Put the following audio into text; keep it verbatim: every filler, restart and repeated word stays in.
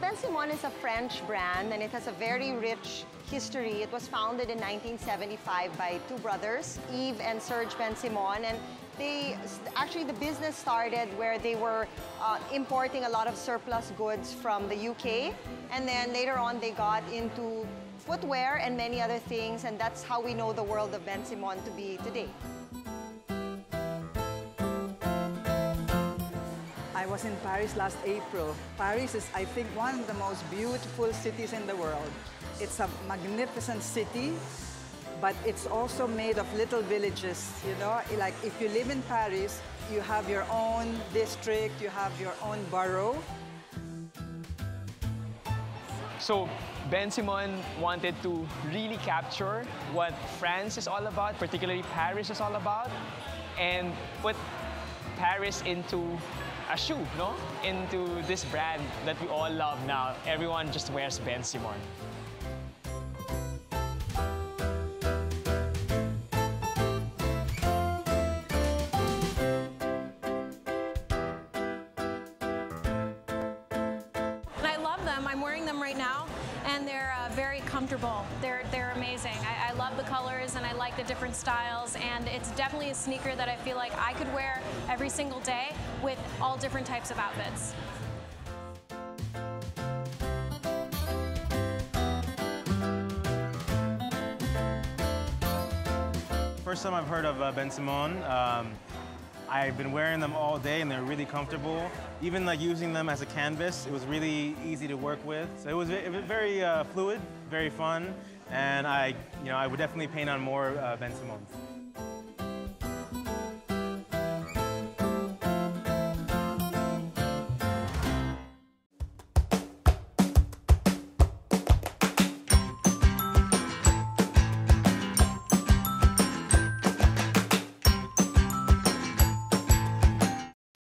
Ben Simon is a French brand and it has a very rich history. It was founded in nineteen seventy-five by two brothers, Yves and Serge Ben Simon, and they actually the business started where they were uh, importing a lot of surplus goods from the U K, and then later on they got into footwear and many other things, and that's how we know the world of Ben Simon to be today. I was in Paris last April. Paris is, I think, one of the most beautiful cities in the world. It's a magnificent city, but it's also made of little villages, you know? Like, if you live in Paris, you have your own district, you have your own borough. So, Ben Simon wanted to really capture what France is all about, particularly Paris is all about, and put Paris into a shoe, no? Into this brand that we all love now. Everyone just wears Ben Simon. And I love them. I'm wearing them right now, and they're uh, very comfortable. They're, they're amazing. I, I love the colors, and I like the different styles, and it's definitely a sneaker that I feel like I could wear every single day with all different types of outfits. First time I've heard of uh, Ben Simon. Um, I've been wearing them all day and they're really comfortable. Even like using them as a canvas, it was really easy to work with. So it was, it was very uh, fluid, very fun, and I, you know, I would definitely paint on more uh, Ben Simons.